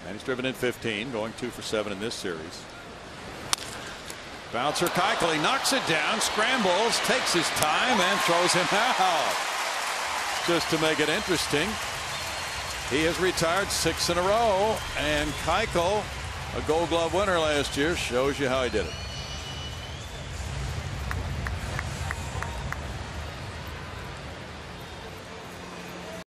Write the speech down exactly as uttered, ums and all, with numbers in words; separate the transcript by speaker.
Speaker 1: And he's driven in fifteen, going two for seven in this series. Bouncer Keuchel, he knocks it down, scrambles, takes his time, and throws him out. Just to make it interesting, he has retired six in a row, and Keuchel, a Gold Glove winner last year, shows you how he did it.